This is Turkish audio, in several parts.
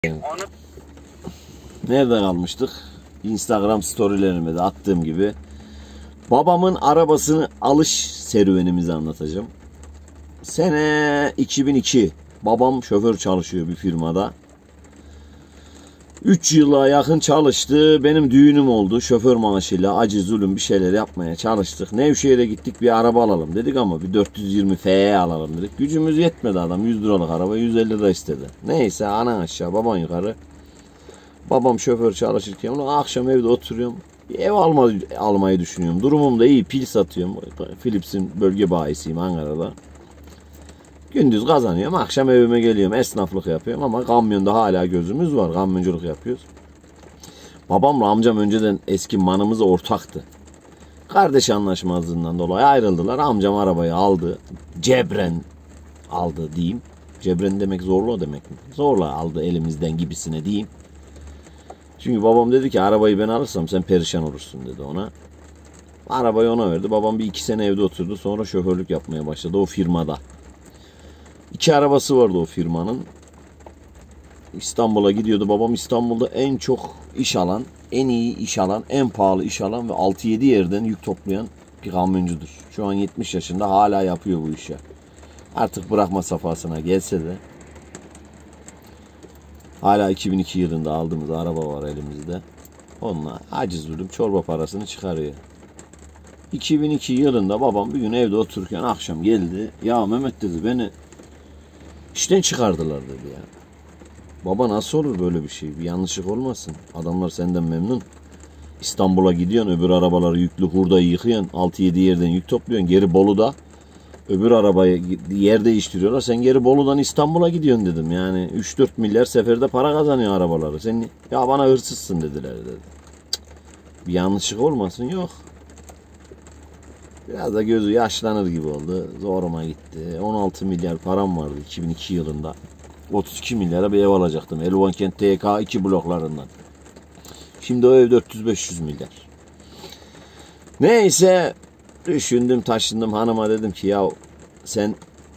Nerede kalmıştık? Instagram storylerime de attığım gibi babamın arabasını alış serüvenimizi anlatacağım. Sene 2002. Babam şoför çalışıyor bir firmada. 3 yıla yakın çalıştı. Benim düğünüm oldu. Şoför maaşıyla acı zulüm bir şeyler yapmaya çalıştık. Nevşehir'e gittik, bir araba alalım dedik ama bir 420 FE alalım dedik. Gücümüz yetmedi, adam 100 liralık araba 150 lira istedi. Neyse, anan aşağı baban yukarı. Babam şoför çalışırken akşam evde oturuyorum. Bir ev almayı düşünüyorum. Durumum da iyi. Pil satıyorum. Philips'in bölge bayisiyim Ankara'da. Gündüz kazanıyorum. Akşam evime geliyorum. Esnaflık yapıyorum ama kamyonda hala gözümüz var. Kamyonculuk yapıyoruz. Babamla amcam önceden eski manımız ortaktı. Kardeş anlaşmazlığından dolayı ayrıldılar. Amcam arabayı aldı. Cebren aldı diyeyim. Cebren demek zorla demek mi? Zorla aldı elimizden gibisine diyeyim. Çünkü babam dedi ki arabayı ben alırsam sen perişan olursun dedi ona. Arabayı ona verdi. Babam bir 2 sene evde oturdu. Sonra şoförlük yapmaya başladı o firmada. 2 arabası vardı o firmanın. İstanbul'a gidiyordu. Babam İstanbul'da en çok iş alan, en iyi iş alan, en pahalı iş alan ve 6-7 yerden yük toplayan bir kamyoncudur. Şu an 70 yaşında hala yapıyor bu işi. Artık bırakma safhasına gelse de hala 2002 yılında aldığımız araba var elimizde. Onunla aciz zulüm çorba parasını çıkarıyor. 2002 yılında babam bir gün evde otururken akşam geldi. Ya Mehmet dedi, beni işten çıkardılar dedi ya. Baba nasıl olur böyle bir şey? Bir yanlışlık olmasın. Adamlar senden memnun. İstanbul'a gidiyorsun, öbür arabaları yüklü hurdayı yıkıyorsun. 6-7 yerden yük topluyorsun. Geri Bolu'da öbür arabayı yer değiştiriyorlar. Sen geri Bolu'dan İstanbul'a gidiyorsun dedim. Yani 3-4 milyar seferde para kazanıyor arabaları. Sen ya bana hırsızsın dediler dedi. Cık, bir yanlışlık olmasın, yok. Biraz da gözü yaşlanır gibi oldu. Zoruma gitti. 16 milyar param vardı 2002 yılında. 32 milyara bir ev alacaktım. Elvankent TK 2 bloklarından. Şimdi o ev 400-500 milyar. Neyse, düşündüm taşındım, hanıma dedim ki ya sen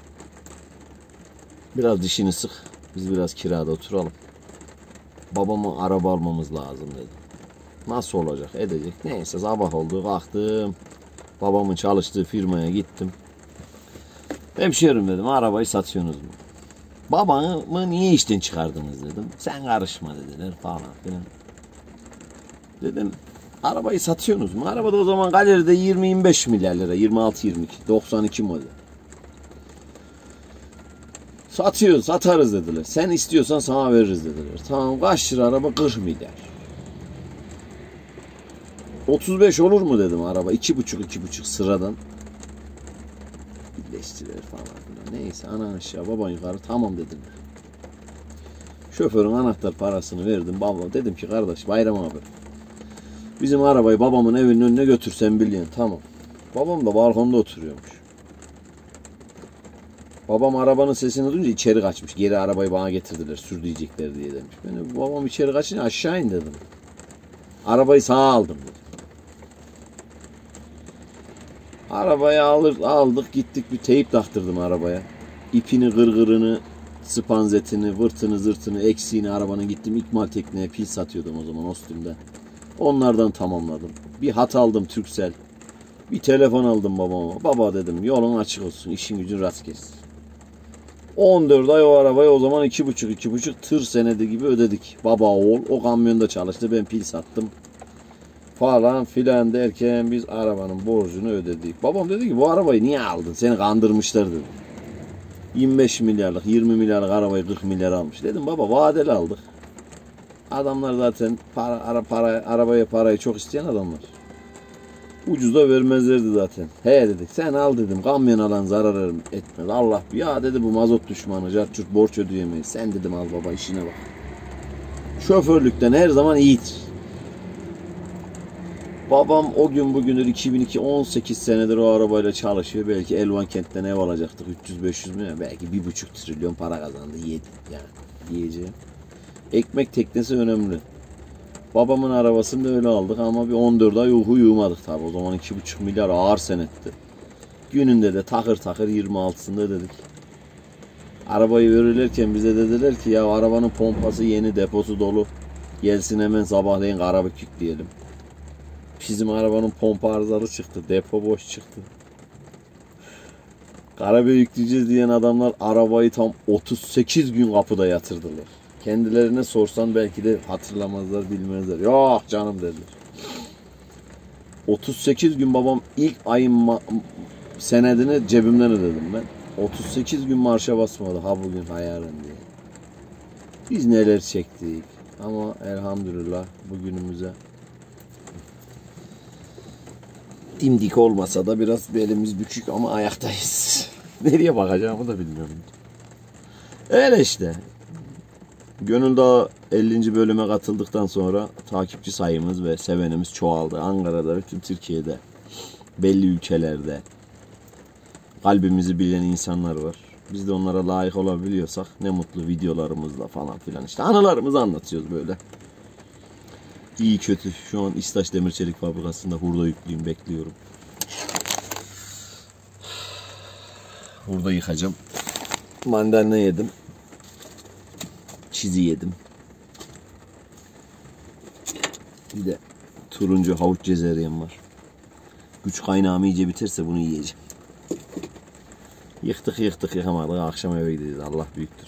biraz dişini sık, biz biraz kirada oturalım. Babama araba almamız lazım dedim. Nasıl olacak edecek, neyse sabah oldu, kalktım. Babamın çalıştığı firmaya gittim. Hemşerim dedim, arabayı satıyorsunuz mu? Babamı niye işten çıkardınız dedim. Sen karışma dediler falan filan. Dedim arabayı satıyorsunuz mu? Arabada o zaman galeride 20-25 milyar lira, 26-22, 92 model. Satarız dediler. Sen istiyorsan sana veririz dediler. Tamam, kaç lira araba? 40 milyar. 35 olur mu dedim araba. 2,5 sıradan. Birleştiler falan filan. Neyse, ana aşağı baban yukarı, tamam dedim. Şoförün anahtar parasını verdim. Baba dedim ki kardeş, Bayram abi, bizim arabayı babamın evinin önüne götürsen biliyorsun. Tamam. Babam da balkonda oturuyormuş. Babam arabanın sesini duyunca içeri kaçmış. Geri arabayı bana getirdiler, sür diyecekler diye demiş. Ben babam içeri kaçınca aşağı in dedim. Arabayı sağa aldım dedim. Arabayı aldık gittik, bir teyip taktırdım arabaya. İpini, gırgırını, spanzetini, vırtını, zırtını, eksiğini arabanın, gittim ikmal tekneye pil satıyordum o zaman Ostim'de. Onlardan tamamladım. Bir hat aldım Turkcell. Bir telefon aldım babama. Baba dedim, yolun açık olsun, işin gücün rast gelsin. 14 ay o arabayı o zaman 2,5 tır senedi gibi ödedik. Baba oğul o kamyonda çalıştı, ben pil sattım. Falan filan derken biz arabanın borcunu ödedik. Babam dedi ki bu arabayı niye aldın? Seni kandırmışlar dedi. 25 milyarlık 20 milyarlık arabayı 40 milyar almış. Dedim baba vadeli aldık. Adamlar zaten arabaya parayı çok isteyen adamlar. Ucuz da vermezlerdi zaten. He dedik, sen al dedim, kamyon alan zarar etmez. Allah ya dedi, bu mazot düşmanı carçurt borç ödeyemeyiz. Sen dedim al baba, işine bak. Şoförlükten her zaman iyidir. Babam o gün bugündür 2002 18 senedir o arabayla çalışıyor. Belki Elvankent'ten ev alacaktık 300-500 milyon, belki 1,5 trilyon para kazandı, yedi yani yiyeceğim. Ekmek teknesi önemli. Babamın arabasını da öyle aldık ama bir 14 ay uyumadık tabi. O zaman 2,5 milyar ağır senetti. Gününde de takır takır 26'sında dedik. Arabayı verirlerken bize dediler ki ya arabanın pompası yeni, deposu dolu. Gelsin hemen sabahleyin Karabük yükleyelim. Bizim arabanın pompa arızalı çıktı. Depo boş çıktı. Karabük'e yükleyeceğiz diyen adamlar arabayı tam 38 gün kapıda yatırdılar. Kendilerine sorsan belki de hatırlamazlar, bilmezler. Yok canım dediler. 38 gün babam ilk ayın senedini cebimden ödedim ben. 38 gün marşa basmadı ha bugün hayalen diye. Biz neler çektik ama elhamdülillah bugünümüze dimdik olmasa da biraz belimiz bükük ama ayaktayız. Nereye bakacağımı da bilmiyorum. Öyle işte. Gönül Dağı 50. bölüme katıldıktan sonra takipçi sayımız ve sevenimiz çoğaldı. Ankara'da, bütün Türkiye'de, belli ülkelerde kalbimizi bilen insanlar var. Biz de onlara layık olabiliyorsak ne mutlu, videolarımızla falan filan işte anılarımızı anlatıyoruz böyle. İyi kötü. Şu an İstaş Demir Çelik Fabrikası'nda hurda yüklüyüm, bekliyorum. Hurda yıkacağım. Mandalina yedim. Çizi yedim. Bir de turuncu havuç cezeryen var. Güç kaynağım iyice biterse bunu yiyeceğim. Yıktık yıkamadık. Akşam eve gideceğiz. Allah büyüktür.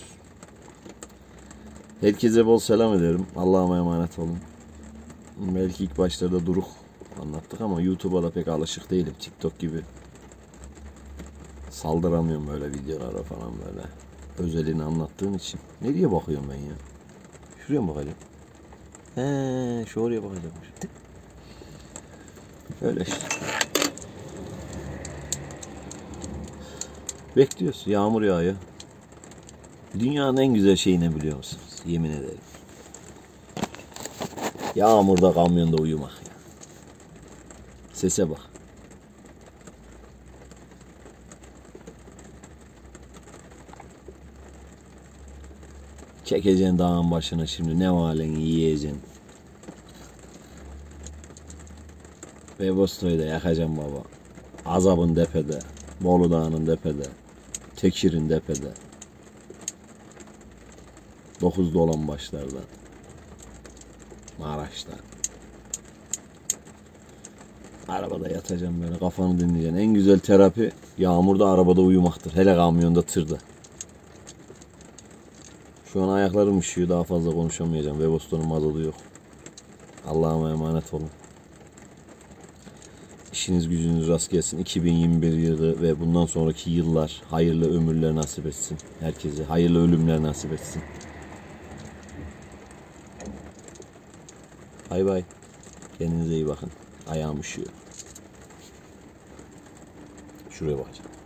Herkese bol selam ederim. Allah'a emanet olun. Belki ilk başlarda duruk anlattık ama YouTube'a da pek alışık değilim. TikTok gibi saldıramıyorum böyle videolara falan böyle. Özelini anlattığın için. Nereye bakıyorum ben ya? Şuraya mı bakacağım? Şu oraya bakacakmış. Öyle işte. Bekliyoruz. Yağmur yağıyor. Dünyanın en güzel şeyi ne biliyor musunuz? Yemin ederim. Yağmurda, kamyonda uyumak ya. Sese bak. Çekeceksin dağın başına şimdi ne valeni yiyeceksin. Bebosto'yu da yakacağım baba. Azabın depede. Bolu Dağı'nın depede. Tekir'in depede. 9 dolan başlarda. Maraş'ta. Arabada yatacağım böyle, kafanı dinleyeceksin. En güzel terapi yağmurda arabada uyumaktır. Hele kamyonda, tırda. Şu an ayaklarım üşüyor, daha fazla konuşamayacağım. Weboston'un mazotu yok. Allah'a emanet olun. İşiniz gücünüz rast gelsin. 2021 yılı ve bundan sonraki yıllar hayırlı ömürler nasip etsin. Herkese hayırlı ölümler nasip etsin. Bay bay. Kendinize iyi bakın. Ayağım üşüyor. Şuraya bakacağım.